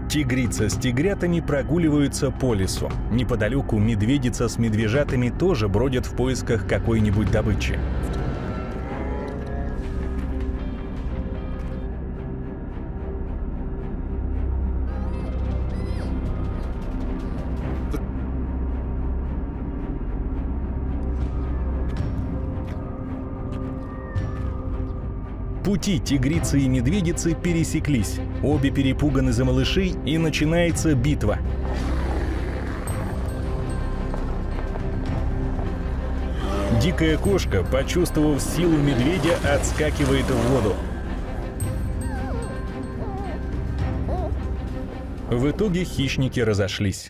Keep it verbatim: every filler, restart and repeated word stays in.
Тигрица с тигрятами прогуливаются по лесу. Неподалеку медведица с медвежатами тоже бродят в поисках какой-нибудь добычи. Пути тигрицы и медведицы пересеклись. Обе перепуганы за малышей, и начинается битва. Дикая кошка, почувствовав силу медведя, отскакивает в воду. В итоге хищники разошлись.